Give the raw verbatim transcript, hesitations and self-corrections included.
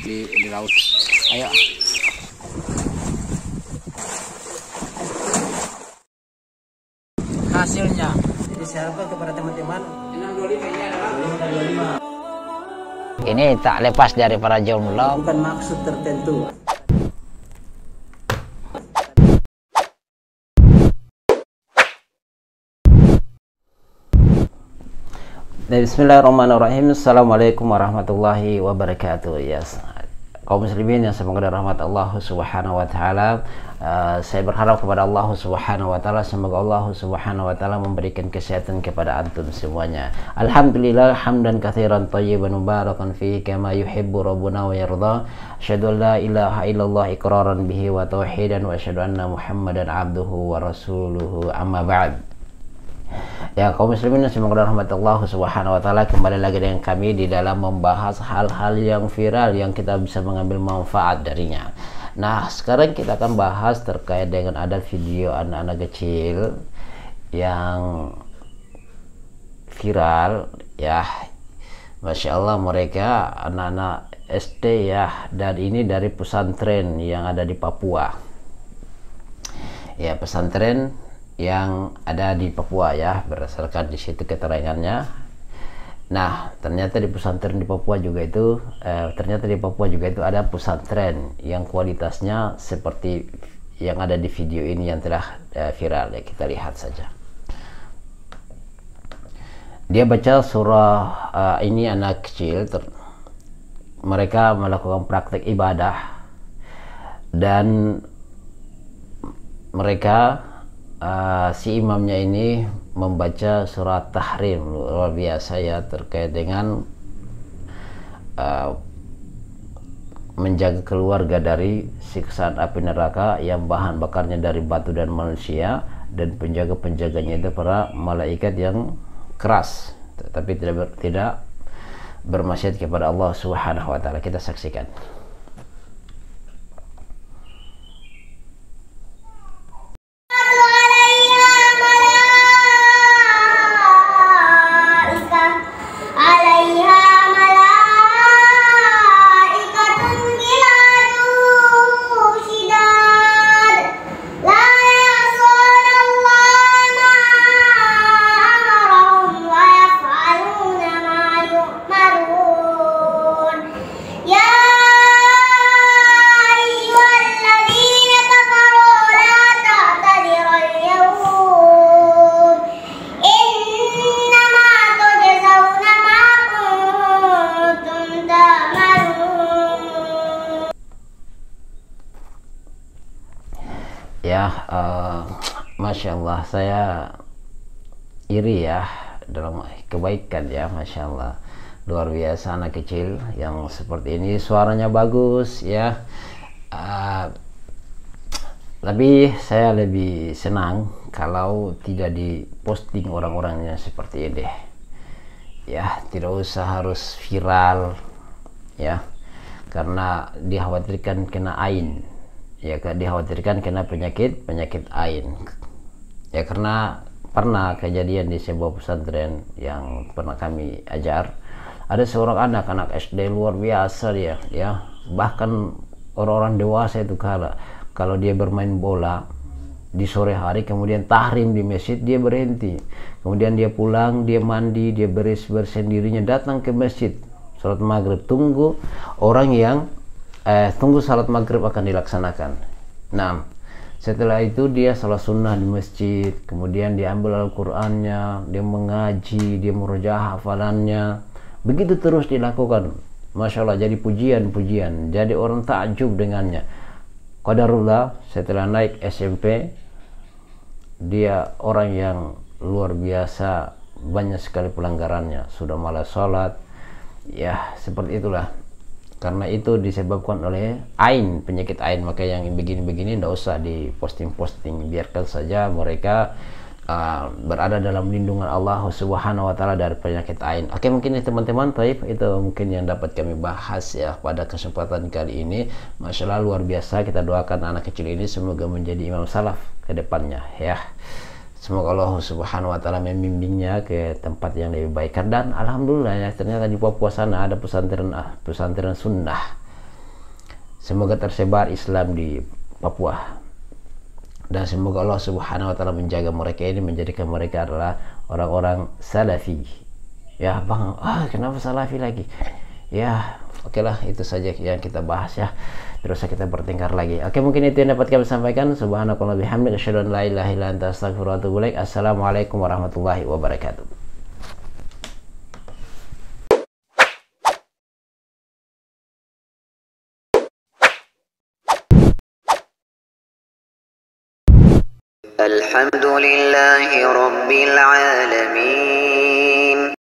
di, di laut. Ayo. Hasilnya. Jadi saya harapkan kepada teman-teman enam dua lima ini adalah lima dan dua puluh lima. Ini tak lepas dari para jomblo. Bukan maksud tertentu. Bismillahirrahmanirrahim. Assalamualaikum warahmatullahi wabarakatuh. Yes. Kaum muslimin yang semoga rahmat Allah Subhanahu wa taala, uh, saya berharap kepada Allah Subhanahu wa taala semoga Allah Subhanahu wa taala memberikan kesehatan kepada antum semuanya. Alhamdulillah hamdan katsiran thayyiban mubarakan fihi kama yuhibbu rabbuna wa yarda. Asyhadu an la ilaha illallah iqraran bihi wa tauhidan wa asyhadu anna Muhammadan abduhu wa rasuluhu amma ba'd. Ya kaum muslimin semoga rahmat Allah Subhanahu wa taala, kembali lagi dengan kami di dalam membahas hal-hal yang viral yang kita bisa mengambil manfaat darinya. Nah, sekarang kita akan bahas terkait dengan ada video anak-anak kecil yang viral ya. Masya Allah, mereka anak-anak S D ya, dan ini dari pesantren yang ada di Papua. Ya, pesantren yang ada di Papua ya, berdasarkan di situ keterangannya. Nah, ternyata di pesantren di Papua juga itu eh, ternyata di Papua juga itu ada pesantren yang kualitasnya seperti yang ada di video ini yang telah eh, viral ya. Kita lihat saja. Dia baca surah uh, ini anak kecil, ter- mereka melakukan praktek ibadah dan mereka Uh, si imamnya ini membaca surat Tahrim, luar biasa ya, terkait dengan uh, menjaga keluarga dari siksaan api neraka yang bahan bakarnya dari batu dan manusia, dan penjaga-penjaganya itu para malaikat yang keras tapi tidak ber, tidak bermaksiat kepada Allah Subhanahu wa taala. Kita saksikan. Ya, uh, Masya Allah, saya iri ya dalam kebaikan ya, Masya Allah, luar biasa anak kecil yang seperti ini, suaranya bagus ya. Uh, tapi saya lebih senang kalau tidak diposting orang-orangnya seperti ini ya, tidak usah harus viral ya, karena dikhawatirkan kena ain ya, dikhawatirkan kena penyakit penyakit ain ya, karena pernah kejadian di sebuah pesantren yang pernah kami ajar, ada seorang anak anak S D luar biasa dia ya, bahkan orang-orang dewasa itu kalau kalau dia bermain bola di sore hari kemudian tahrim di masjid, dia berhenti, kemudian dia pulang, dia mandi, dia beres-beres sendirinya, datang ke masjid salat maghrib, tunggu orang yang Eh, tunggu salat maghrib akan dilaksanakan. Nah, setelah itu dia salat sunnah di masjid, kemudian dia ambil Al-Qur'annya, dia mengaji, dia murojaah hafalannya, begitu terus dilakukan. Masya Allah, jadi pujian-pujian, jadi orang takjub dengannya. Qadarullah, setelah naik S M P, dia orang yang luar biasa, banyak sekali pelanggarannya, sudah malas salat ya, seperti itulah. Karena itu disebabkan oleh ain, penyakit ain, maka yang begini-begini tidak usah diposting-posting, biarkan saja mereka uh, berada dalam lindungan Allah Subhanahu wa taala dari penyakit ain. Oke, mungkin teman-teman, taib itu mungkin yang dapat kami bahas ya pada kesempatan kali ini. Masya Allah, luar biasa, kita doakan anak kecil ini semoga menjadi imam salaf ke depannya ya. Semoga Allah Subhanahu wa taala membimbingnya ke tempat yang lebih baik. Dan alhamdulillah ya, ternyata di Papua sana ada pesantren ah, pesantren sunnah Semoga tersebar Islam di Papua, dan semoga Allah Subhanahu wa taala menjaga mereka ini, menjadikan mereka adalah orang-orang salafi. Ya bang, ah kenapa salafi lagi? Ya oke lah, itu saja yang kita bahas ya. Terus kita bertengkar lagi. Oke, mungkin itu yang dapat kami sampaikan. Subhanakallah bihamdika asyhadu an la ilaha illa anta astaghfiruka wa atubu ilaik. Assalamualaikum warahmatullahi wabarakatuh. الحمد لله رب العالمين